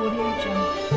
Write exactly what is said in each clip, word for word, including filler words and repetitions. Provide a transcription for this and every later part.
Audio Jungle.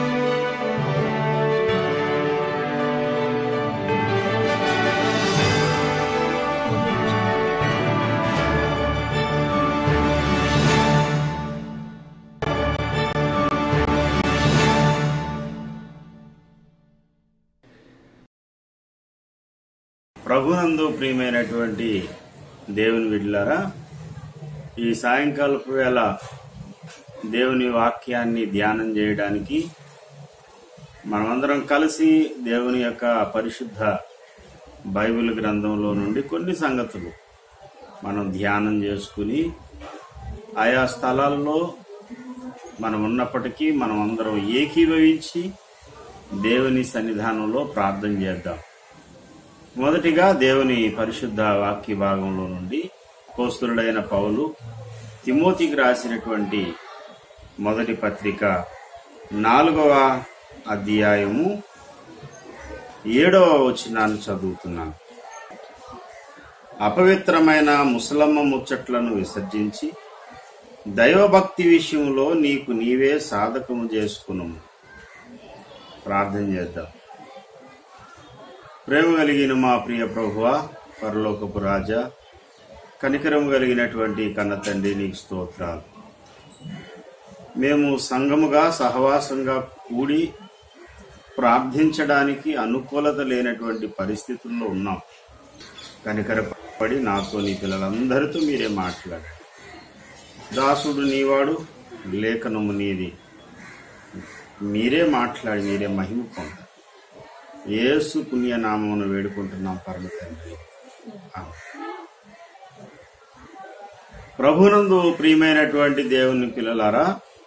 ప్రభునందు ప్రియమైనటువంటి దేవుని బిడ్డలారా, ఈ సాయంకాలపు వేళ దేవుని వాక్యాన్ని ధ్యానం చేయడానికి మనమందరం కలిసి దేవుని యొక్క పరిశుద్ధ బైబిల్ గ్రంథంలో నుండి కొన్ని సంగతులు మనం ధ్యానం చేసుకుని ఆయా స్థలాల్లో మనం ఉన్నప్పటికీ మనం అందరం ఏకీభవించి దేవుని సన్నిధానంలో ప్రార్థన చేద్దాం. మొదటిగా దేవుని పరిశుద్ధ వాక్య భాగంలో నుండి అపోస్తలుడైన పౌలు తిమోతికి రాసినటువంటి మొదటి పత్రిక నాలుగవ అధ్యాయము ఏడవ వచనాన్ని చదువుతున్నాను. అపవిత్రమైన ముసలమ్మ ముచ్చట్లను విసర్జించి దైవభక్తి విషయంలో నీకు నీవే సాధకము చేసుకున్నాము. ప్రార్థన చేద్దాం. ప్రేమ కలిగిన మా ప్రియ ప్రభువా, పరలోకపు రాజా, కనికరం కలిగినటువంటి కన్న తండ్రి, నీకు స్తోత్రాలు. మేము సంఘముగా సహవాసంగా కూడి ప్రార్థించడానికి అనుకూలత లేనటువంటి పరిస్థితుల్లో ఉన్నాం. కనికరపడి నాతో నీ పిల్లలందరితో మీరే మాట్లాడండి. దాసుడు నీవాడు, లేఖనము నీది. మీరే మాట్లాడి మీరే మహిమ పొందాలి. యేసు పుణ్యనామమును వేడుకుంటున్నాం పరమ తండ్రి. ప్రభునందు ప్రియమైనటువంటి దేవుని పిల్లలారా,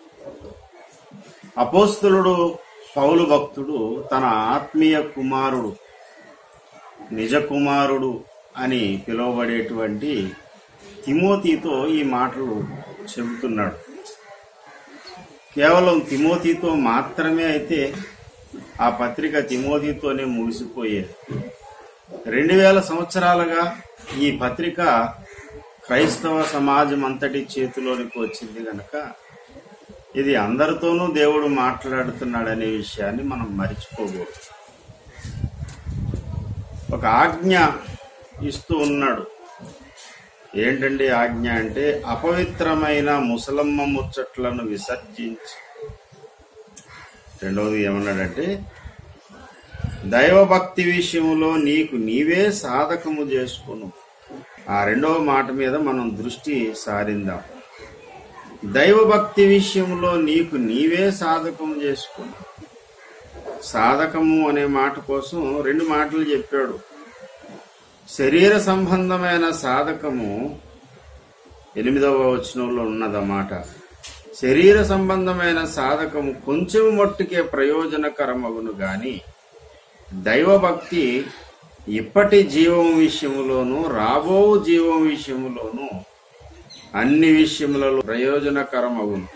అపోస్తలుడు పౌలు భక్తుడు తన ఆత్మీయ కుమారుడు, నిజ కుమారుడు అని పిలువబడేటువంటి తిమోతితో ఈ మాటలు చెబుతున్నాడు. కేవలం తిమోతితో మాత్రమే అయితే ఆ పత్రిక తిమోతితోనే ముగిసిపోయేది. రెండు వేల సంవత్సరాలుగా ఈ పత్రిక క్రైస్తవ సమాజం అంతటి చేతిలోనికి వచ్చింది గనక ఇది అందరితోనూ దేవుడు మాట్లాడుతున్నాడనే విషయాన్ని మనం మరిచిపోకూడదు. ఒక ఆజ్ఞ ఇస్తూ ఉన్నాడు. ఏంటండి ఆజ్ఞ అంటే, అపవిత్రమైన ముసలమ్మ ముచ్చట్లను విసర్జించి, రెండవది ఏమన్నాడంటే, దైవభక్తి విషయంలో నీకు నీవే సాధకము చేసుకును. ఆ రెండవ మాట మీద మనం దృష్టి సారిందాం. దైవభక్తి విషయంలో నీకు నీవే సాధకము చేసుకును. సాధకము అనే మాట కోసం రెండు మాటలు చెప్పాడు. శరీర సంబంధమైన సాధకము ఎనిమిదవ వచనంలో ఉన్నదన్నమాట. శరీర సంబంధమైన సాధకము కొంచెం మట్టుకే ప్రయోజనకరమగును గాని దైవభక్తి ఇప్పటి జీవం విషయములోను రాబో జీవం విషయములోను అన్ని విషయములలో ప్రయోజనకరమగును.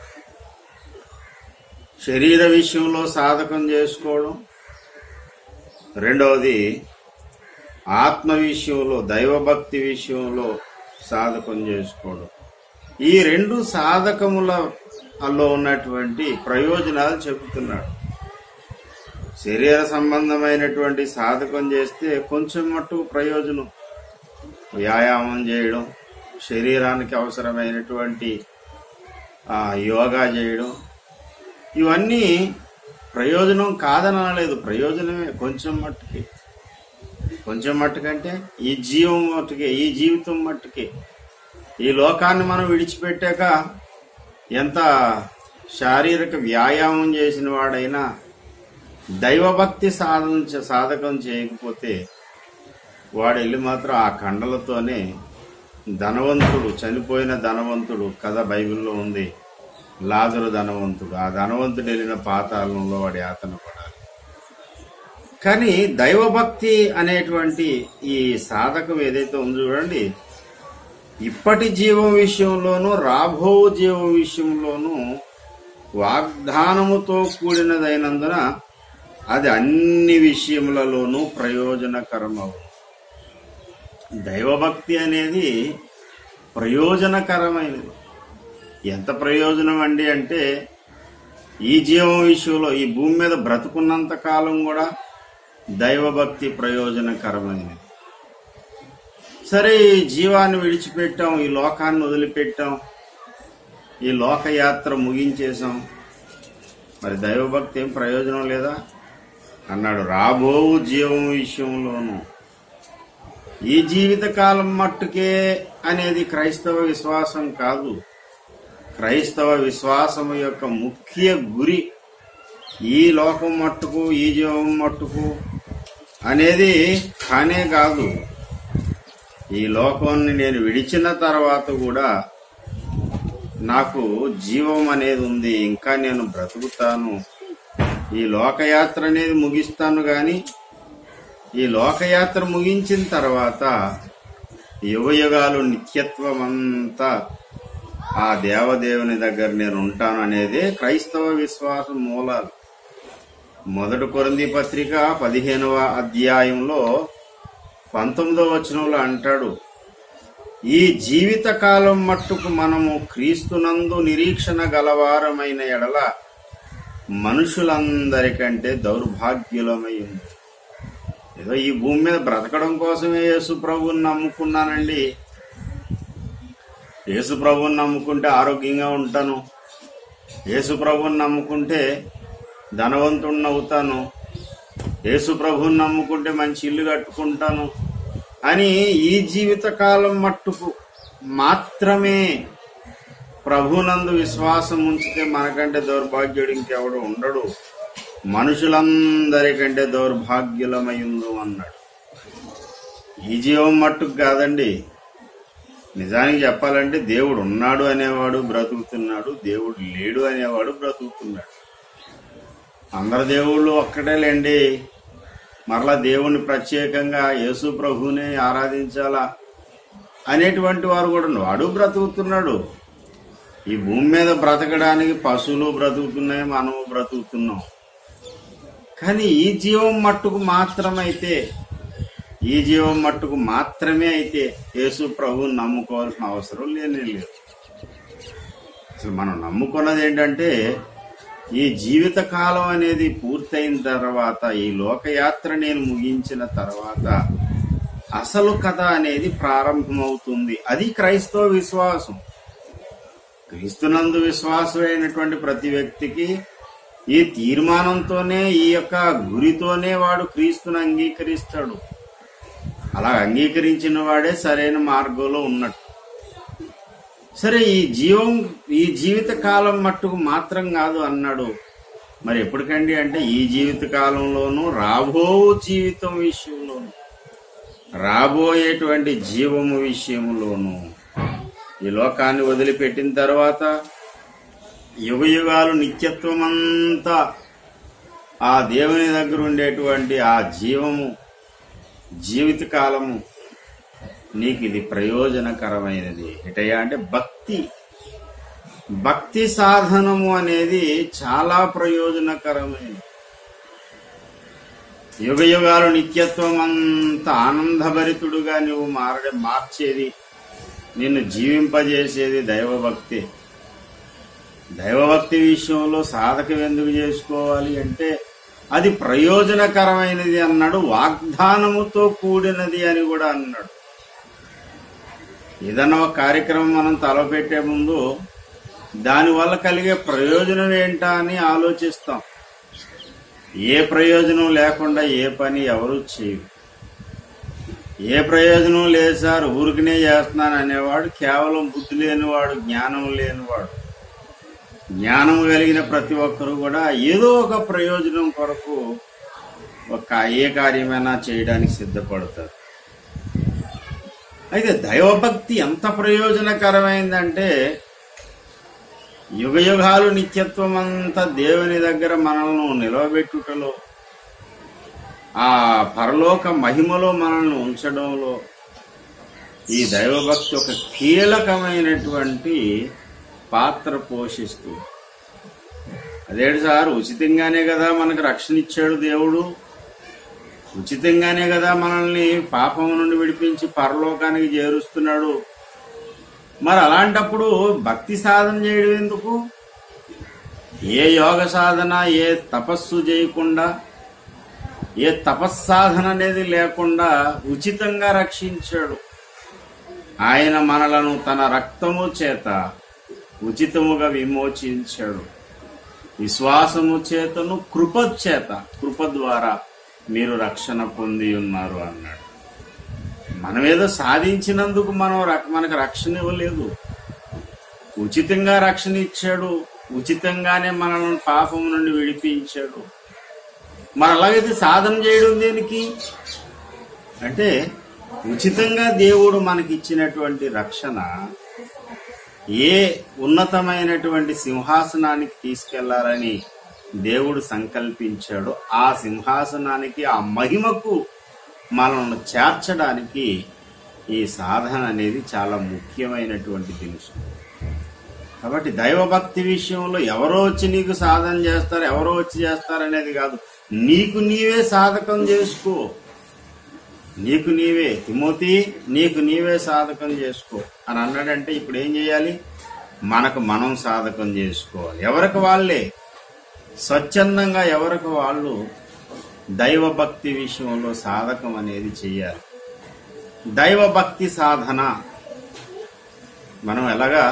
శరీర విషయంలో సాధకం చేసుకోవడం, రెండవది ఆత్మ విషయంలో దైవభక్తి విషయంలో సాధకం చేసుకోవడం. ఈ రెండు సాధకములలో ఉన్నటువంటి ప్రయోజనాలు చెబుతున్నాడు. శరీర సంబంధమైనటువంటి సాధకం చేస్తే కొంచెం మట్టుకు ప్రయోజనం, వ్యాయామం చేయడం, శరీరానికి అవసరమైనటువంటి యోగా చేయడం, ఇవన్నీ ప్రయోజనం కాదనలేదు, ప్రయోజనమే. కొంచెం మట్టుకే, కొంచెం మట్టుకంటే ఈ జీవం మట్టుకే, ఈ జీవితం మట్టుకే. ఈ లోకాన్ని మనం విడిచిపెట్టాక ఎంత శారీరక వ్యాయామం చేసిన వాడైనా దైవభక్తి సాధన సాధకం చేయకపోతే వాడు వెళ్ళి మాత్రం ఆ కండలతోనే ధనవంతుడు, చనిపోయిన ధనవంతుడు కథ బైబిల్లో ఉంది. లాజరు ధనవంతుడు, ఆ ధనవంతుడు వెళ్ళిన పాతాళంలో వాడి యాతన పడాలి. కానీ దైవభక్తి అనేటువంటి ఈ సాధకం ఏదైతే ఉందో చూడండి, ఇప్పటి జీవం విషయంలోనూ రాబో జీవం విషయంలోనూ వాగ్దానముతో కూడినదైనందున అది అన్ని విషయములలోనూ ప్రయోజనకరమవు. దైవభక్తి అనేది ప్రయోజనకరమైనది. ఎంత ప్రయోజనం అండి అంటే, ఈ జీవం విషయంలో ఈ భూమి మీద బ్రతుకున్నంత కాలం కూడా దైవభక్తి ప్రయోజనకరమైనది. సరే, ఈ జీవాన్ని విడిచిపెట్టాం, ఈ లోకాన్ని వదిలిపెట్టాం, ఈ లోకయాత్ర ముగించేశాం, మరి దైవభక్తి ఏం ప్రయోజనం లేదా అన్నాడు. రాబో జీవం విషయంలోనూ ఈ జీవిత కాలం మట్టుకే అనేది క్రైస్తవ విశ్వాసం కాదు. క్రైస్తవ విశ్వాసం యొక్క ముఖ్య గురి ఈ లోకం మట్టుకు, ఈ జీవం మట్టుకు అనేది కానే కాదు. ఈ లోకాన్ని నేను విడిచిన తర్వాత కూడా నాకు జీవం అనేది ఉంది, ఇంకా నేను బ్రతుకుతాను. ఈ లోకయాత్ర అనేది ముగిస్తాను గాని ఈ లోకయాత్ర ముగించిన తర్వాత యుగయుగాలు నిత్యత్వం అంతా ఆ దేవదేవుని దగ్గర నేను ఉంటాను అనేదే క్రైస్తవ విశ్వాసం మూలాలు. మొదటి కొరింథీ పత్రిక పదిహేనవ అధ్యాయంలో పంతొమ్మిదవ వచనంలో అంటాడు, ఈ జీవిత కాలం మట్టుకు మనము క్రీస్తునందు నిరీక్షణ గలవారమైన ఎడల మనుషులందరికంటే దౌర్భాగ్యులమై ఉంది. ఏదో ఈ భూమి మీద బ్రతకడం కోసమే యేసు ప్రభువుని నమ్ముకున్నానండి, యేసు ప్రభువుని నమ్ముకుంటే ఆరోగ్యంగా ఉంటాను, యేసు ప్రభువుని నమ్ముకుంటే ధనవంతుడిని అవుతాను, యేసు ప్రభువుని నమ్ముకుంటే మంచి ఇల్లు కట్టుకుంటాను అని ఈ జీవిత కాలం మట్టుకు మాత్రమే ప్రభునందు విశ్వాసం ఉంచితే మనకంటే దౌర్భాగ్యుడు ఇంకెవడు ఉండడు, మనుషులందరికంటే దౌర్భాగ్యులమైందు అన్నాడు. ఈ జీవం మట్టుకు కాదండి. నిజానికి చెప్పాలంటే దేవుడు ఉన్నాడు అనేవాడు బ్రతుకుతున్నాడు, దేవుడు లేడు అనేవాడు బ్రతుకుతున్నాడు. అందరు దేవుళ్ళు ఒక్కటేలేండి. మరలా దేవుణ్ణి ప్రత్యేకంగా యేసు ప్రభువునే ఆరాధించాలా అనేటువంటి వారు కూడా వాడు బ్రతుకుతున్నాడు. ఈ భూమి మీద బ్రతకడానికి పశువులు బ్రతుకుతున్నాయి, మనము బ్రతుకుతున్నాం. కానీ ఈ జీవం మట్టుకు మాత్రమైతే ఈ జీవం మట్టుకు మాత్రమే అయితే యేసు ప్రభువుని నమ్ముకోవాల్సిన అవసరం లేనే లేదు. అసలు మనం నమ్ముకున్నది ఏంటంటే ఈ జీవిత కాలం అనేది పూర్తయిన తర్వాత, ఈ లోకయాత్ర నేను ముగించిన తర్వాత అసలు కథ అనేది ప్రారంభమవుతుంది. అది క్రైస్తవ విశ్వాసం. క్రీస్తునందు విశ్వాసమైనటువంటి ప్రతి వ్యక్తికి ఈ తీర్మానంతోనే, ఈ యొక్క గురితోనే వాడు క్రీస్తుని అంగీకరిస్తాడు. అలా అంగీకరించిన వాడే సరైన మార్గంలో ఉన్నట్టు. సరే, ఈ జీవం ఈ జీవిత కాలం మట్టుకు మాత్రం కాదు అన్నాడు. మరి ఎప్పటికండి అంటే ఈ జీవిత కాలంలోనూ రాబో జీవితం విషయంలోను, రాబోయేటువంటి జీవము విషయంలోను, ఈ లోకాన్ని వదిలిపెట్టిన తర్వాత యుగయుగాలు నిత్యత్వం అంతా ఆ దేవుని దగ్గర ఉండేటువంటి ఆ జీవము, జీవిత కాలము నీకు ఇది ప్రయోజనకరమైనది. ఎటయ్యా అంటే భక్తి భక్తి సాధనము అనేది చాలా ప్రయోజనకరమైనది. యుగయుగాలు నిత్యత్వం అంత ఆనందభరితుడుగా నువ్వు మారడే మార్చేది, నిన్ను జీవింపజేసేది దైవభక్తి. దైవభక్తి విషయంలో సాధకం ఎందుకు చేసుకోవాలి అంటే అది ప్రయోజనకరమైనది అన్నాడు. వాగ్దానముతో కూడినది అని కూడా అన్నాడు. ఏదన్నా ఒక కార్యక్రమం మనం తలపెట్టే ముందు దానివల్ల కలిగే ప్రయోజనం ఏంటా అని ఆలోచిస్తాం. ఏ ప్రయోజనం లేకుండా ఏ పని ఎవరు చేయరు. ఏ ప్రయోజనం లేదు సార్, ఊరికనే చేస్తున్నాను అనేవాడు కేవలం బుద్ధి లేనివాడు, జ్ఞానం లేనివాడు. జ్ఞానం కలిగిన ప్రతి ఒక్కరు కూడా ఏదో ఒక ప్రయోజనం కొరకు ఒక ఏ కార్యమైనా చేయడానికి సిద్ధపడతారు. అయితే దైవభక్తి ఎంత ప్రయోజనకరమైందంటే యుగయుగాలు నిత్యత్వం అంతా దేవుని దగ్గర మనల్ని నిలవబెట్టుటలో, ఆ పరలోక మహిమలో మనల్ని ఉంచడంలో ఈ దైవభక్తి ఒక కీలకమైనటువంటి పాత్ర పోషిస్తూ. అదేంటి సార్, ఉచితంగానే కదా మనకు రక్షణ ఇచ్చాడు దేవుడు, ఉచితంగానే కదా మనల్ని పాపం నుండి విడిపించి పరలోకానికి చేరుస్తున్నాడు, మరి అలాంటప్పుడు భక్తి సాధన చేయడం ఎందుకు? ఏ యోగ సాధన, ఏ తపస్సు చేయకుండా, ఏ తపస్సాధన అనేది లేకుండా ఉచితంగా రక్షించాడు. ఆయన మనలను తన రక్తము చేత ఉచితముగా విమోచించాడు. విశ్వాసము చేతను కృప చేత, కృప ద్వారా మీరు రక్షణ పొంది ఉన్నారు అన్నాడు. మనమేదో సాధించినందుకు మనం మనకు రక్షణ ఇవ్వలేదు. ఉచితంగా రక్షణ ఇచ్చాడు. ఉచితంగానే మనల్ని పాపం నుండి విడిపించాడు. మరి అలాగైతే సాధన చేయడం దేనికి అంటే, ఉచితంగా దేవుడు మనకిచ్చినటువంటి రక్షణ ఏ ఉన్నతమైనటువంటి సింహాసనానికి తీసుకెళ్లాలని దేవుడు సంకల్పించాడో ఆ సింహాసనానికి, ఆ మహిమకు మనల్ని చేర్చడానికి ఈ సాధన అనేది చాలా ముఖ్యమైనటువంటి దినుసు. కాబట్టి దైవభక్తి విషయంలో ఎవరో వచ్చి నీకు సాధన చేస్తారు, ఎవరో వచ్చి చేస్తారు అనేది కాదు. నీకు నీవే సాధకం చేసుకో. నీకు నీవే, తిమోతి నీకు నీవే సాధకం చేసుకో అని అన్నాడంటే ఇప్పుడు ఏం చేయాలి? మనకు మనం సాధకం చేసుకోవాలి. ఎవరికి వాళ్ళే స్వచ్ఛందంగా, ఎవరికి వాళ్ళు దైవభక్తి విషయంలో సాధకం అనేది చెయ్యాలి. దైవభక్తి సాధన మనం ఎలాగా,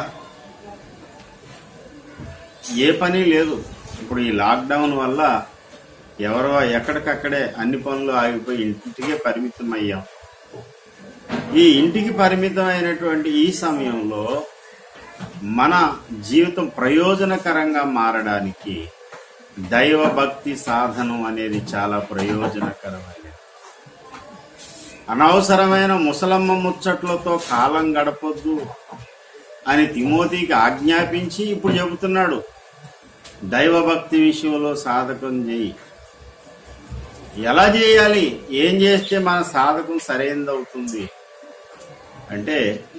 ఏ పని లేదు. ఇప్పుడు ఈ లాక్డౌన్ వల్ల ఎవరో ఎక్కడికక్కడే అన్ని పనులు ఆగిపోయి ఇంటికే పరిమితం అయ్యాం. ఈ ఇంటికి పరిమితమైనటువంటి ఈ సమయంలో మన జీవితం ప్రయోజనకరంగా మారడానికి దైవభక్తి సాధనం అనేది చాలా ప్రయోజనకరమైనది. అనవసరమైన ముసలమ్మ ముచ్చట్లతో కాలం గడపొద్దు అని తిమోతికి ఆజ్ఞాపించి ఇప్పుడు చెబుతున్నాడు, దైవభక్తి విషయంలో సాధకం చేయి. ఎలా చేయాలి? ఏం చేస్తే మన సాధకం సరైనదవుతుంది అంటే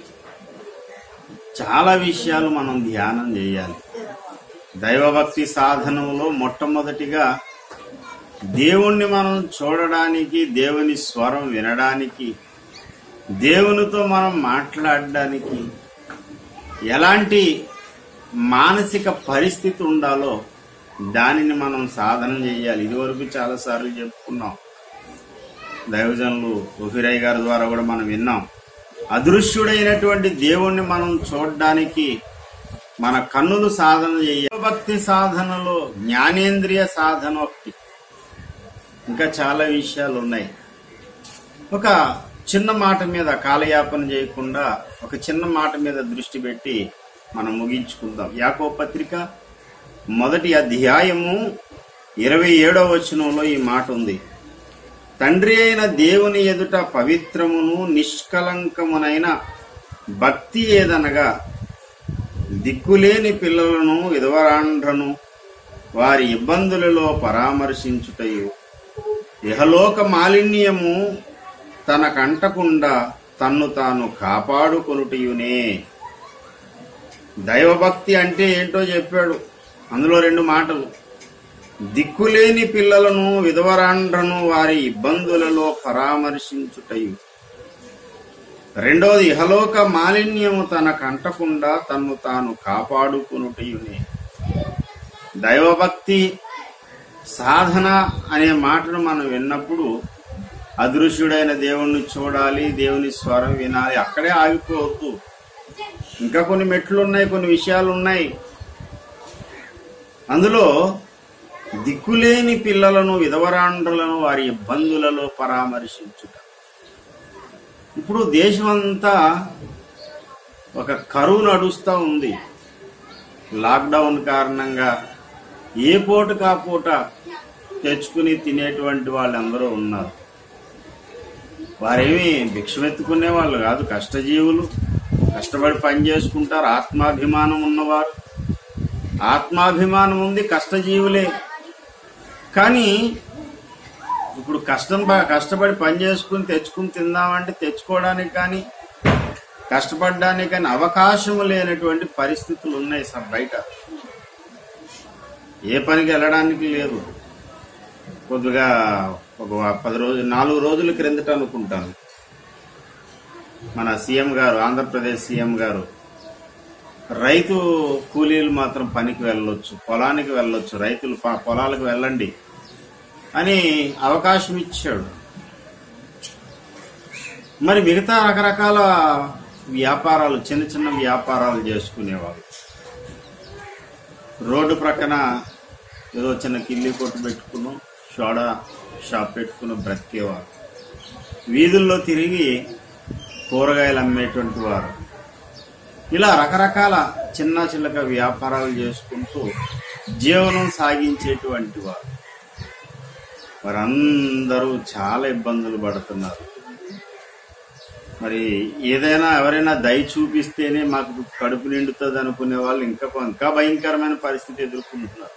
చాలా విషయాలు మనం ధ్యానం చేయాలి. దైవభక్తి సాధనంలో మొట్టమొదటిగా దేవుణ్ణి మనం చూడడానికి, దేవుని స్వరం వినడానికి, దేవునితో మనం మాట్లాడడానికి ఎలాంటి మానసిక పరిస్థితి ఉండాలో దానిని మనం సాధన చేయాలి. ఇదివరకు చాలాసార్లు చెప్పుకున్నాం. దైవజనులు ఓఫిరయ్య గారి ద్వారా కూడా మనం విన్నాం. అదృశ్యుడైనటువంటి దేవుణ్ణి మనం చూడడానికి మన కన్నులు సాధన చేయాలి. భక్తి సాధనలో జ్ఞానేంద్రియ సాధన ఒకటి, ఇంకా చాలా విషయాలు ఉన్నాయి. ఒక చిన్న మాట మీద కాలయాపన చేయకుండా ఒక చిన్న మాట మీద దృష్టి పెట్టి మనం ముగించుకుందాం. యాకోబు పత్రిక మొదటి అధ్యాయము ఇరవై ఏడవ వచనంలో ఈ మాట ఉంది. తండ్రి అయిన దేవుని ఎదుట పవిత్రమును నిష్కలంకమునైన భక్తి ఏదనగా దిక్కులేని పిల్లలను, విధవరాండ్రను వారి ఇబ్బందులలో పరామర్శించుటయు, ఇహలోక మాలిన్యము తనకంటకుండా తన్ను తాను కాపాడుకొనుటయునే. దైవభక్తి అంటే ఏంటో చెప్పాడు. అందులో రెండు మాటలు, దిక్కులేని పిల్లలను, విధవరాండ్రను వారి ఇబ్బందులలో పరామర్శించుటయు. రెండోది, ఇహలోక మాలిన్యము తనకంటకుండా తన్ను తాను కాపాడుకొనుటయునే. దైవభక్తి సాధన అనే మాటను మనం విన్నప్పుడు అదృశ్యుడైన దేవుణ్ణి చూడాలి, దేవుని స్వరం వినాలి. అక్కడే ఆగిపోవద్దు. ఇంకా కొన్ని మెట్లు ఉన్నాయి, కొన్ని విషయాలు ఉన్నాయి. అందులో దిక్కులేని పిల్లలను, విధవరాండ్రులను వారి ఇబ్బందులలో పరామర్శించుట. ఇప్పుడు దేశమంతా ఒక కరువు నడుస్తూ ఉంది. లాక్డౌన్ కారణంగా ఏ పూట కా పూట తెచ్చుకుని తినేటువంటి వాళ్ళందరూ ఉన్నారు. వారేమి భిక్షమెత్తుకునే వాళ్ళు కాదు, కష్టజీవులు. కష్టపడి పని చేసుకుంటారు. ఆత్మాభిమానం ఉన్నవారు, ఆత్మాభిమానం ఉంది, కష్టజీవులే. కానీ ఇప్పుడు కష్టం కష్టపడి పని చేసుకుని తెచ్చుకుని తిందామంటే తెచ్చుకోవడానికి కానీ కష్టపడడానికి కానీ అవకాశం లేనటువంటి పరిస్థితులు ఉన్నాయి సార్. బయట ఏ పనికి వెళ్ళడానికి లేదు. కొద్దిగా ఒక పది రోజులు నాలుగు రోజుల క్రిందట అనుకుంటాను మన సీఎం గారు, ఆంధ్రప్రదేశ్ సీఎం గారు రైతు కూలీలు మాత్రం పనికి వెళ్ళొచ్చు, పొలానికి వెళ్ళొచ్చు, రైతులు పొలాలకు వెళ్ళండి అని అవకాశం ఇచ్చాడు. మరి మిగతా రకరకాల వ్యాపారాలు, చిన్న చిన్న వ్యాపారాలు చేసుకునేవాళ్ళు, రోడ్డు ప్రక్కన ఏదో చిన్న కిల్లి కొట్టు పెట్టుకుని సోడా షాప్ పెట్టుకుని బ్రతికేవారు, వీధుల్లో తిరిగి కూరగాయలు అమ్మేటువంటి వారు, ఇలా రకరకాల చిన్న చిల్లక వ్యాపారాలు చేసుకుంటూ జీవనం సాగించేటువంటి వారు. వారందరూ చాలా ఇబ్బందులు పడుతున్నారు. మరి ఏదైనా ఎవరైనా దయ చూపిస్తేనే మాకు కడుపు నిండుతుంది అనుకునే వాళ్ళు ఇంకా ఇంకా భయంకరమైన పరిస్థితి ఎదుర్కొంటున్నారు.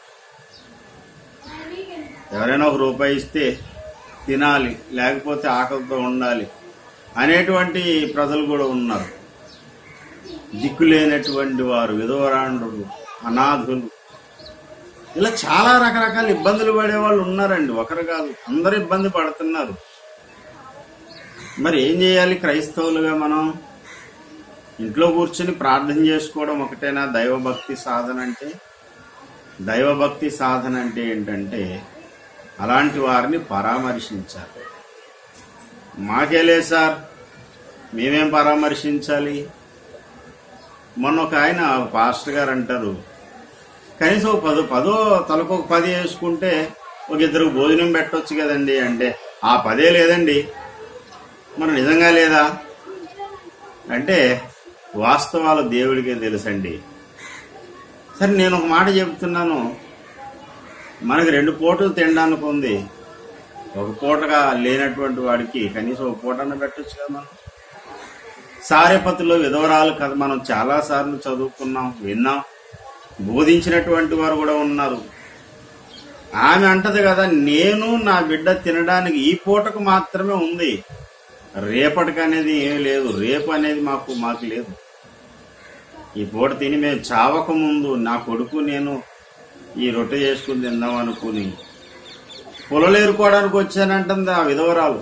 ఎవరైనా ఒక రూపాయి ఇస్తే తినాలి, లేకపోతే ఆకలితో ఉండాలి అనేటువంటి ప్రజలు కూడా ఉన్నారు. దిక్కులేనటువంటి వారు, విధవరాండ్రులు, అనాథులు, ఇలా చాలా రకరకాల ఇబ్బందులు పడే వాళ్ళు ఉన్నారండి. ఒకరు కాదు, అందరూ ఇబ్బంది పడుతున్నారు. మరి ఏం చేయాలి? క్రైస్తవులుగా మనం ఇంట్లో కూర్చొని ప్రార్థన చేసుకోవడం ఒకటేనా దైవభక్తి సాధన అంటే? దైవభక్తి సాధన అంటే ఏంటంటే అలాంటి వారిని పరామర్శించాలి. మాకేలే సార్, మేమేం పరామర్శించాలి? మొన్న ఒక ఆయన పాస్టర్ గారు అంటారు, కనీసం ఒక పదో పదో తలకు ఒక పది వేసుకుంటే ఒక ఇద్దరు భోజనం పెట్టవచ్చు కదండి అంటే, ఆ పదే లేదండి, మన నిజంగా లేదా అంటే వాస్తవాలు దేవుడికే తెలుసండి. సరే, నేను ఒక మాట చెబుతున్నాను, మనకి రెండు పూటలు తినడానికి ఉంది, ఒక పూటగా లేనటువంటి వాడికి కనీసం ఒక పూటన్న పెట్టచ్చు కదా. మనం సారెపతిలో విధవరాలు కథ మనం చాలా సార్లు చదువుకున్నాం, విన్నాం, బోధించినటువంటి వారు కూడా ఉన్నారు. ఆమె అంటది కదా, నేను నా బిడ్డ తినడానికి ఈ పూటకు మాత్రమే ఉంది, రేపటికి అనేది ఏమీ లేదు, రేపు అనేది మాకు మాకు లేదు. ఈ పూట తిని మేము చావక ముందు నా కొడుకు నేను ఈ రొట్టె చేసుకుని తిందాం అనుకుని పొలలేరుకోవడానికి వచ్చానంటుంది ఆ విధవరాలు.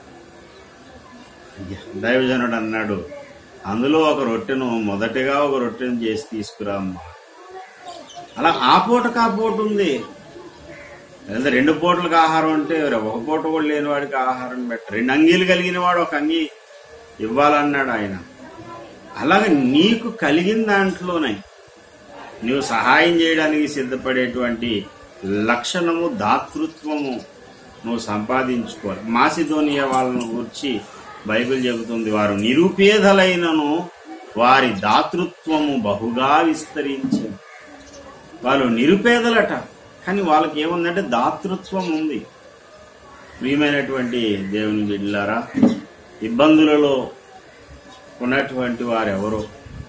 దైవజనుడు అన్నాడు, అందులో ఒక రొట్టెను మొదటిగా ఒక రొట్టెను చేసి తీసుకురా అమ్మా. అలా ఆ పూటకు ఆ పూట ఉంది. లేదా రెండు పూటలకు ఆహారం అంటే ఒక పూట కూడా లేని వాడికి ఆహారం పెట్ట, రెండు అంగీలు కలిగిన వాడు ఒక అంగీ ఇవ్వాలన్నాడు ఆయన. అలాగే నీకు కలిగిన దాంట్లోనే నువ్వు సహాయం చేయడానికి సిద్ధపడేటువంటి లక్షణము, దాతృత్వము నువ్వు సంపాదించుకోవాలి. మాసిదోనియా వాళ్ళను గురించి బైబిల్ చెబుతుంది, వారు నిరుపేదలైనను వారి దాతృత్వము బహుగా విస్తరించింది. వాళ్ళు నిరుపేదలట, కానీ వాళ్ళకి ఏముందంటే దాతృత్వం ఉంది. ప్రియమైనటువంటి దేవుని బిడ్డలారా, ఇబ్బందులలో ఉన్నటువంటి వారెవరో,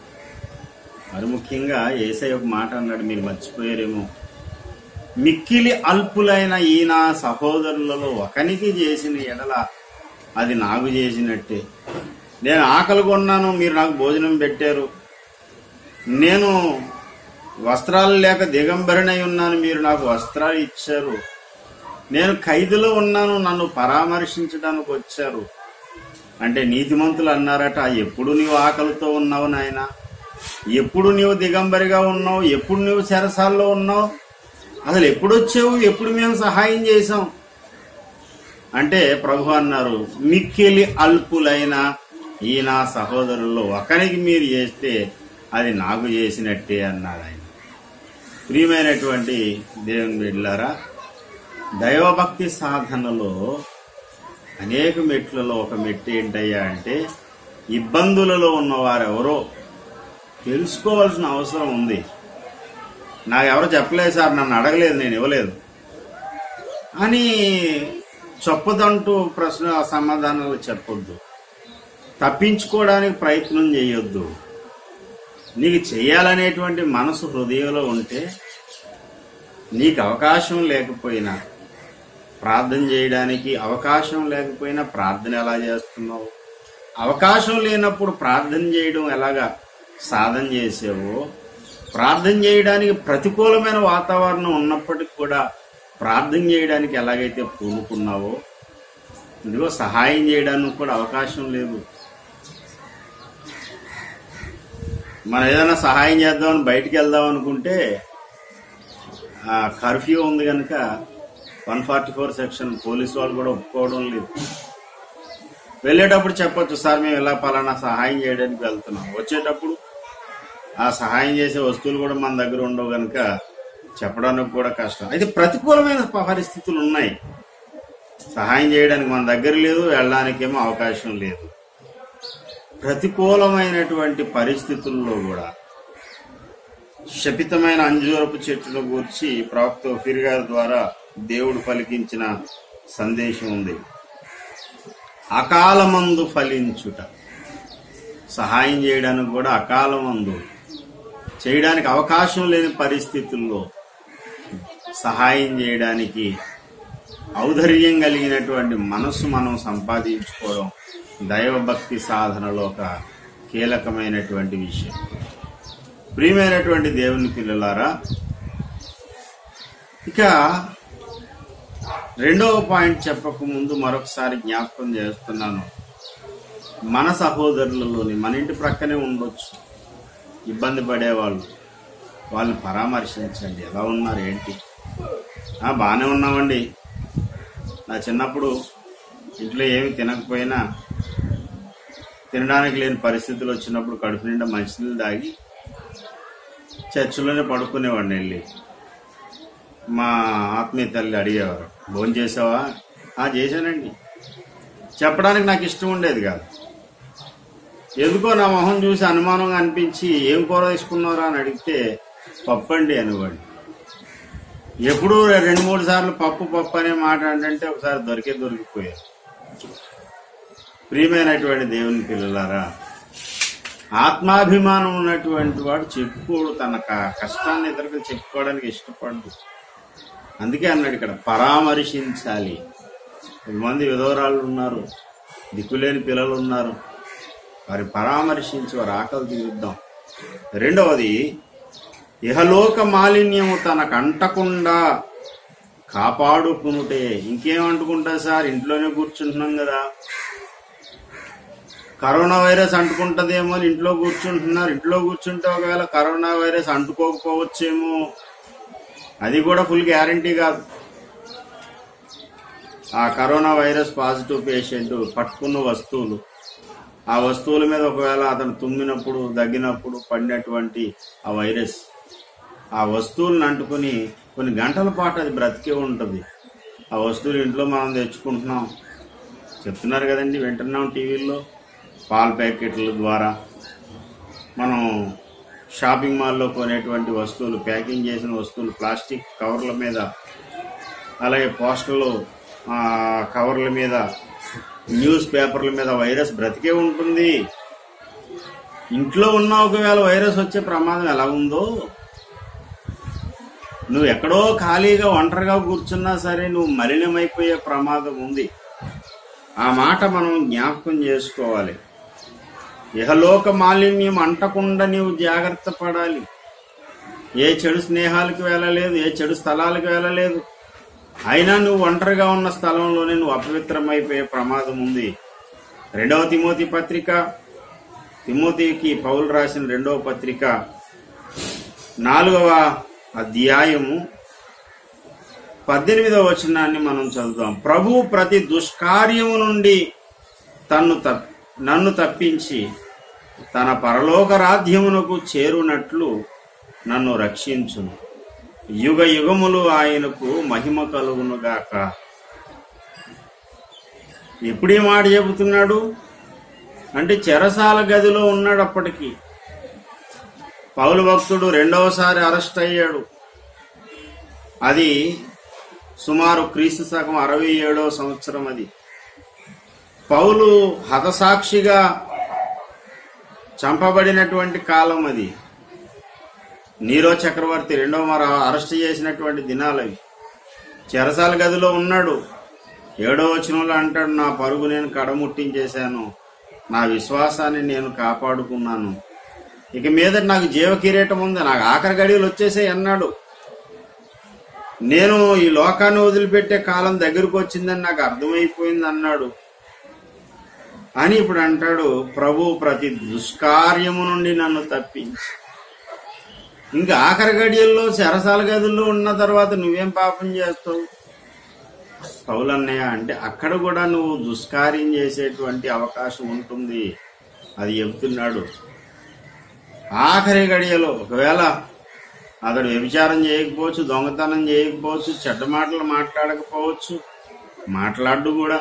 మరి ముఖ్యంగా యేసయ్య ఒక మాట అన్నాడు, మీరు మర్చిపోయారేమో, మిక్కిలి అల్పులైన ఈయన సహోదరులలో ఒకనికి చేసిన ఎడల అది నాకు చేసినట్టే. నేను ఆకలి కొన్నాను, మీరు నాకు భోజనం పెట్టారు. నేను వస్త్రాలు లేక దిగంబరినై ఉన్నాను, మీరు నాకు వస్త్రాలు ఇచ్చారు. నేను ఖైదులో ఉన్నాను, నన్ను పరామర్శించడానికి వచ్చారు. అంటే నీతిమంతులు అన్నారట, ఎప్పుడు నీవు ఆకలితో ఉన్నావు నాయన, ఎప్పుడు నీవు దిగంబరిగా ఉన్నావు, ఎప్పుడు నువ్వు చెరసాల్లో ఉన్నావు, అసలు ఎప్పుడు వచ్చావు, ఎప్పుడు మేము సహాయం చేశాం అంటే ప్రభు అన్నారు, మిక్కిలి అల్పులైన ఈ నా సహోదరుల్లో ఒకరికి మీరు చేస్తే అది నాకు చేసినట్టే అన్నాడు ఆయన. ప్రియమైనటువంటి దేవుని బిడ్డలారా, దైవభక్తి సాధనలో అనేక మెట్లలో ఒక మెట్టు ఏంటయ్యా అంటే, ఇబ్బందులలో ఉన్నవారెవరో తెలుసుకోవాల్సిన అవసరం ఉంది. నాకెవరో చెప్పలేదు సార్, నన్ను అడగలేదు, నేను ఇవ్వలేదు అని చెప్పదంటూ ప్రశ్న సమాధానాలు చెప్పొద్దు, తప్పించుకోవడానికి ప్రయత్నం చేయొద్దు. నీకు చేయాలనేటువంటి మనసు హృదయంలో ఉంటే, నీకు అవకాశం లేకపోయినా ప్రార్థన చేయడానికి అవకాశం లేకపోయినా ప్రార్థన ఎలా చేస్తున్నావు, అవకాశం లేనప్పుడు ప్రార్థన చేయడం ఎలాగా సాధన చేసావో, ప్రార్థన చేయడానికి ప్రతికూలమైన వాతావరణం ఉన్నప్పటికీ కూడా ప్రార్థన చేయడానికి ఎలాగైతే పూనుకున్నావో, ఇదిగో సహాయం చేయడానికి కూడా అవకాశం లేదు. మనం ఏదైనా సహాయం చేద్దామని బయటికి వెళ్దాం అనుకుంటే ఆ కర్ఫ్యూ ఉంది కనుక one forty four section police వాళ్ళు కూడా ఒప్పుకోవడం లేదు. వెళ్ళేటప్పుడు చెప్పొచ్చు, సార్ మేము ఇలా పలానా సహాయం చేయడానికి వెళ్తున్నాం. వచ్చేటప్పుడు ఆ సహాయం చేసే వస్తువులు కూడా మన దగ్గర ఉండవు కనుక చెప్పడానికి కూడా కష్టం. అయితే ప్రతికూలమైన పరిస్థితులు ఉన్నాయి. సహాయం చేయడానికి మన దగ్గర లేదు, వెళ్ళడానికేమో అవకాశం లేదు. ప్రతికూలమైనటువంటి పరిస్థితుల్లో కూడా శపితమైన అంజూరపు చెట్టును గూర్చి ప్రవక్త ఓఫీర్ గారి ద్వారా దేవుడు పలికించిన సందేశం ఉంది. అకాలమందు ఫలించుట, సహాయం చేయడానికి కూడా అకాలమందు చేయడానికి అవకాశం లేని పరిస్థితుల్లో సహాయం చేయడానికి ఔదార్యం కలిగినటువంటి మనస్సు మనం సంపాదించుకోవడం దైవభక్తి సాధనలో ఒక కీలకమైనటువంటి విషయం. ప్రియమైనటువంటి దేవుని పిల్లలారా, ఇక రెండవ పాయింట్ చెప్పక ముందు మరొకసారి జ్ఞాపకం చేస్తున్నాను. మన సహోదరులలోని మన ఇంటి ప్రక్కనే ఉండొచ్చు ఇబ్బంది పడేవాళ్ళు, వాళ్ళని పరామర్శించండి. ఎలా ఉన్నారు ఏంటి? బాగానే ఉన్నామండి. నా చిన్నప్పుడు ఇంట్లో ఏమి తినకపోయినా తినడానికి లేని పరిస్థితులు వచ్చినప్పుడు కడుపు నిండా మంచినీళ్ళు తాగి చర్చిలోనే పడుకునేవాడిని. వెళ్ళి మా ఆత్మీయ తల్లి అడిగేవారు, భోజనం చేసావా? ఆ చేశానండి. చెప్పడానికి నాకు ఇష్టం ఉండేది కాదు. ఎందుకో నా మొహం చూసి అనుమానంగా అనిపించి ఏం కూర తీసుకున్నారా అని అడిగితే పప్పండి అనేవాడిని. ఎప్పుడూ రెండు మూడు సార్లు పప్పు పప్పు అనే మాట అంటే ఒకసారి దొరికే దొరికిపోయారు. ప్రియమైనటువంటి దేవుని పిల్లలారా, ఆత్మాభిమానం ఉన్నటువంటి వాడు చెప్పుకోడు, తన కష్టాన్ని ఇతరులకు చెప్పుకోవడానికి ఇష్టపడదు. అందుకే అన్నాడు ఇక్కడ పరామర్శించాలి. కొంతమంది విధవరాళ్ళు ఉన్నారు, దిక్కులేని పిల్లలు ఉన్నారు, వారి పరామర్శించి వారి ఆకలి తీరుద్దాం. రెండవది, ఇహలోక మాలిన్యము తనకు అంటకుండా కాపాడుకునుటే. ఇంకేం అంటుకుంటా సార్, ఇంట్లోనే కూర్చుంటున్నాం కదా, కరోనా వైరస్ అంటుకుంటదేమో అని ఇంట్లో కూర్చుంటున్నారు. ఇంట్లో కూర్చుంటే ఒకవేళ కరోనా వైరస్ అంటుకోకపోవచ్చేమో, అది కూడా ఫుల్ గ్యారంటీ కాదు. ఆ కరోనా వైరస్ పాజిటివ్ పేషెంట్ పట్టుకున్న వస్తువులు, ఆ వస్తువుల మీద ఒకవేళ అతను తుమ్మినప్పుడు దగ్గినప్పుడు పడినటువంటి ఆ వైరస్ ఆ వస్తువులను అంటుకుని కొన్ని గంటల పాటు అది బ్రతికే ఉంటుంది. ఆ వస్తువులు ఇంట్లో మనం తెచ్చుకుంటున్నాం, చెప్తున్నారు కదండి, వింటున్నాం టీవీల్లో. పాల ప్యాకెట్ల ద్వారా మనం షాపింగ్ మాల్లో కొనేటువంటి వస్తువులు, ప్యాకింగ్ చేసిన వస్తువులు ప్లాస్టిక్ కవర్ల మీద, అలాగే పోస్టర్లు కవర్ల మీద, న్యూస్ పేపర్ల మీద వైరస్ బ్రతికే ఉంటుంది. ఇంట్లో ఉన్న ఒకవేళ వైరస్ వచ్చే ప్రమాదం ఎలా ఉందో, నువ్వు ఎక్కడో ఖాళీగా ఒంటరిగా కూర్చున్నా సరే నువ్వు మలినమైపోయే ప్రమాదం ఉంది. ఆ మాట మనం జ్ఞాపకం చేసుకోవాలి. ఇహలోక మాలిన్యం అంటకుండా నీవు జాగ్రత్త పడాలి. ఏ చెడు స్నేహాలకు వెళ్ళలేదు, ఏ చెడు స్థలాలకు వెళ్ళలేదు. అయినా నువ్వు ఒంటరిగా ఉన్న స్థలంలోనే నువ్వు అపవిత్రమైపోయే ప్రమాదం ఉంది. రెండవ తిమోతి పత్రిక, తిమోతికి పౌలు రాసిన రెండవ పత్రిక నాలుగవ అధ్యాయము పద్దెనిమిదవ వచనాన్ని మనం చదువుతాం. ప్రభు ప్రతి దుష్కార్యము నుండి తన్ను నన్ను తప్పించి తన పరలోక రాజ్యమునకు చేరునట్లు నన్ను రక్షించును. యుగ యుగములు ఆయనకు మహిమ కలుగునుగాక. ఎప్పుడీ మాట చెబుతున్నాడు అంటే చెరసాల గదిలో ఉన్నాడు. అప్పటికి పౌలు భక్తుడు రెండవసారి అరెస్ట్ అయ్యాడు. అది సుమారు క్రీస్తు శకం అరవై ఏడవ సంవత్సరం. అది పౌలు హతసాక్షిగా చంపబడినటువంటి కాలం. అది నీరో చక్రవర్తి రెండవ మర అరెస్ట్ చేసినటువంటి దినాలవి. చెరసాల గదిలో ఉన్నాడు. ఏడో వచనంలో అంటాడు, నా పరుగు నేను కడముట్టించేశాను, నా విశ్వాసాన్ని నేను కాపాడుకున్నాను, ఇక మీద నాకు జీవ కిరీటం ఉంది, నాకు ఆఖరి గడియలు వచ్చేసాయి అన్నాడు. నేను ఈ లోకాన్ని వదిలిపెట్టే కాలం దగ్గరకు వచ్చిందని నాకు అర్థమైపోయింది అన్నాడు. అని ఇప్పుడు అంటాడు, ప్రభు ప్రతి దుష్కార్యము నుండి నన్ను తప్పించి. ఇంకా ఆఖరి గడియల్లో చెరసాల గదుల్లో ఉన్న తర్వాత నువ్వేం పాపం చేస్తావు పౌలన్నయ్య అంటే, అక్కడ కూడా నువ్వు దుష్కార్యం చేసేటువంటి అవకాశం ఉంటుంది. అది చెబుతున్నాడు. ఆఖరి గడియలో ఒకవేళ అతడు వ్యభిచారం చేయకపోవచ్చు, దొంగతనం చేయకపోవచ్చు, చెడ్డ మాటలు మాట్లాడకపోవచ్చు, మాట్లాడు కూడా,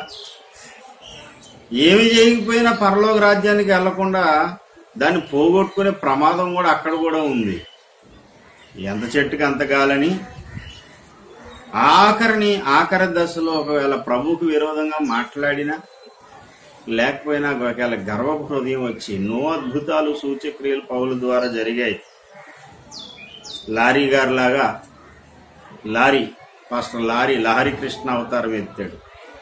ఏమి చేయకపోయినా పరలోక రాజ్యానికి వెళ్లకుండా దాన్ని పోగొట్టుకునే ప్రమాదం కూడా అక్కడ కూడా ఉంది. ఎంత చెట్టుకి అంత గాలని. ఆఖరిని ఆఖరి దశలో ఒకవేళ ప్రభువుకు విరోధంగా మాట్లాడినా లేకపోయినా ఒకవేళ గర్వపు హృదయం వచ్చి ఎన్నో అద్భుతాలు సూచక్రియలు పౌలు ద్వారా జరిగాయి. లారీ గారి లాగా Larry pastor Larry Larry Krishna అవతారం ఎత్తాడు.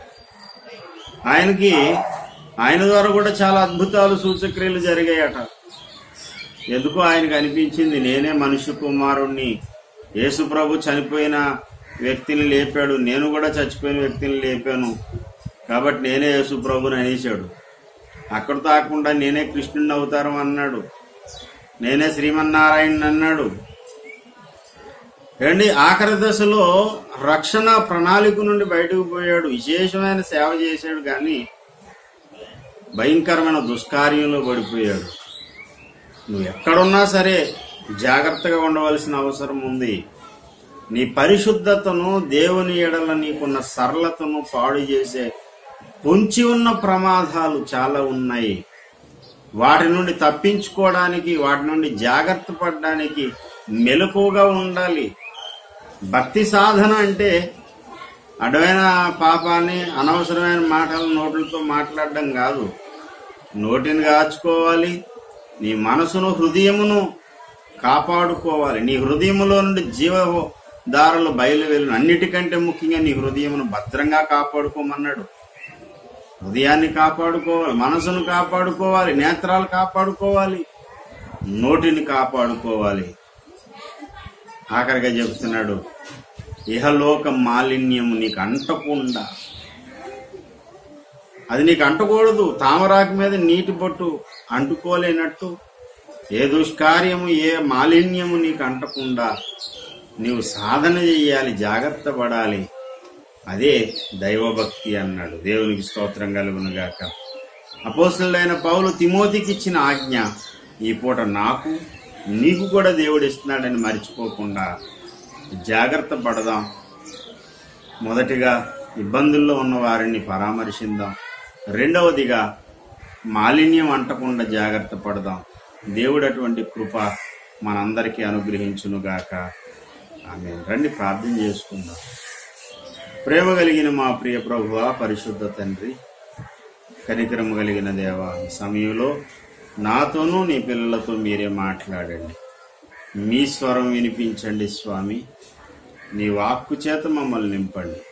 ఆయనకి ఆయన ద్వారా కూడా చాలా అద్భుతాలు సూచక్రియలు జరిగాయట. ఎందుకో ఆయనకు అనిపించింది, నేనే మనుష్య కుమారుణ్ణి, యేసు ప్రభు చనిపోయిన వ్యక్తిని లేపాడు, నేను కూడా చచ్చిపోయిన వ్యక్తిని లేపాను, కాబట్టి నేనే యేసు ప్రభుని అనేశాడు. అక్కడ తాకుండా నేనే కృష్ణుని అవతారం అన్నాడు, నేనే శ్రీమన్నారాయణ అన్నాడు. ఏండి ఆఖరి దశలో రక్షణ ప్రణాళిక నుండి బయటకు పోయాడు. విశేషమైన సేవ చేశాడు, కానీ భయంకరమైన దుష్కార్యంలో పడిపోయాడు. నువ్వు ఎక్కడున్నా సరే జాగ్రత్తగా ఉండవలసిన అవసరం ఉంది. నీ పరిశుద్ధతను, దేవుని ఎడల నీకున్న సరళతను పాడు చేసే పొంచి ఉన్న ప్రమాదాలు చాలా ఉన్నాయి. వాటి నుండి తప్పించుకోవడానికి, వాటి నుండి జాగ్రత్త పడడానికి మెలకువగా ఉండాలి. భక్తి సాధన అంటే అడవైన పాపాన్ని, అనవసరమైన మాటలు నోట్లతో మాట్లాడడం కాదు. నోటిని కాచుకోవాలి, నీ మనసును, హృదయమును కాపాడుకోవాలి. నీ హృదయములో నుండి జీవదారులు బయలువెళ్ళను. అన్నిటికంటే ముఖ్యంగా నీ హృదయమును భద్రంగా కాపాడుకోమన్నాడు. హృదయాన్ని కాపాడుకోవాలి, మనసును కాపాడుకోవాలి, నేత్రాలు కాపాడుకోవాలి, నోటిని కాపాడుకోవాలి. ఆఖరిగా చెబుతున్నాడు, ఇహలోక మాలిన్యము నీకు అంటకుండా, అది నీకు అంటకూడదు. తామరాకు మీద నీటి బొట్టు అంటుకోలేనట్టు ఏ దుష్కార్యము, ఏ మాలిన్యము నీకు అంటకుండా నీవు సాధన చెయ్యాలి, జాగ్రత్త పడాలి. అదే దైవభక్తి అన్నాడు. దేవునికి స్తోత్రం కలుగును గాక. అపోస్తలుడైన పౌలు తిమోతికి ఇచ్చిన ఆజ్ఞ ఈ పూట నాకు నీకు కూడా దేవుడు ఇస్తున్నాడని మర్చిపోకుండా జాగ్రత్త పడదాం. మొదటిగా ఇబ్బందుల్లో ఉన్న వారిని పరామర్శిద్దాం. రెండవదిగా మాలిన్యం అంటకుండా జాగ్రత్త పడదాం. దేవుడు అటువంటి కృప మనందరికీ అనుగ్రహించునుగాక. ఆమేన్. రండి ప్రార్థన చేసుకుందాం. ప్రేమ కలిగిన మా ప్రియ ప్రభువా, పరిశుద్ధ తండ్రి, కనికరము కలిగిన దేవా, ఈ సమయంలో నాతోనూ నీ పిల్లలతో మీరే మాట్లాడండి. మీ స్వరం వినిపించండి స్వామి. నీ వాక్కు చేత మమ్మల్ని నింపండి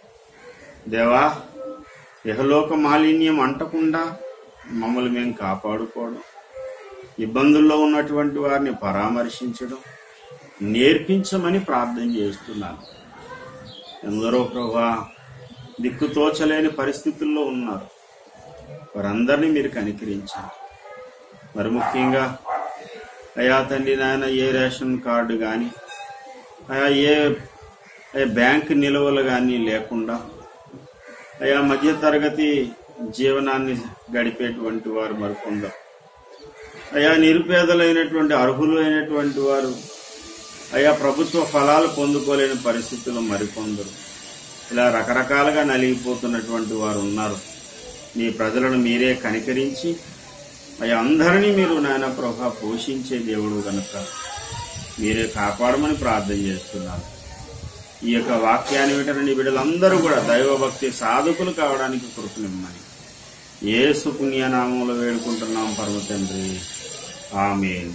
దేవా. ఇహలోక మాలిన్యం అంటకుండా మమ్మల్ని మేము కాపాడుకోవడం, ఇబ్బందుల్లో ఉన్నటువంటి వారిని పరామర్శించడం నేర్పించమని ప్రార్థన చేస్తున్నాను. ఎందరో ప్రభా దిక్కుతోచలేని పరిస్థితుల్లో ఉన్నారు, వారందరినీ మీరు కనికరించండి. మరి ముఖ్యంగా అయా తండ్రి నాయన, ఏ రేషన్ కార్డు కానీ, అయా ఏ బ్యాంక్ నిల్వలు కానీ లేకుండా అయా మధ్యతరగతి జీవనాన్ని గడిపేటువంటి వారు మరికొందరు, అయా నిరుపేదలైనటువంటి అర్హులు అయినటువంటి వారు, అయా ప్రభుత్వ ఫలాలు పొందుకోలేని పరిస్థితులు మరికొందరు, ఇలా రకరకాలుగా నలిగిపోతున్నటువంటి వారు ఉన్నారు. మీ ప్రజలను మీరే కనికరించి అయ్యా అందరినీ మీరు నాయన ప్రభా పోషించే దేవుడు కనుక మీరే కాపాడమని ప్రార్థన చేస్తున్నాను. ఈ యొక్క వాక్యాన్ని వింటున్న బిడ్డలందరూ కూడా దైవభక్తి సాధకులు కావడానికి కృపనిమ్మని యేసు పుణ్యనామంలో వేడుకుంటున్నాం పరమ తండ్రి. ఆమేన్.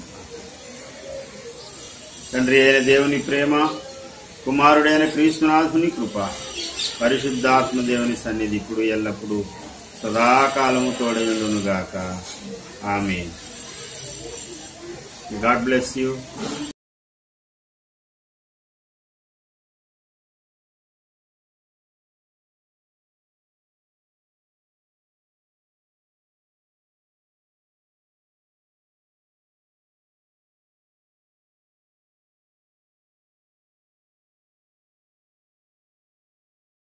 తండ్రి అయిన దేవుని ప్రేమ, కుమారుడైన క్రీస్తునాథుని కృప, పరిశుద్ధాత్మ దేవుని సన్నిధి ఇప్పుడు ఎల్లప్పుడూ సదాకాలము తోడయుండునుగాక. ఆమేన్. God bless you.